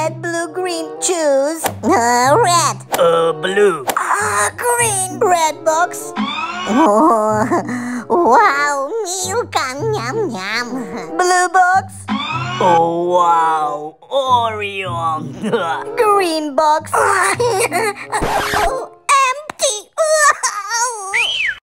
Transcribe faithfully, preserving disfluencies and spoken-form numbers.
red, blue, green. Choose. Uh, red. Uh, blue. Ah, uh, green. Red box. Oh, wow, milk. Yum, yum. Blue box. Oh, wow, Oreo. Green box.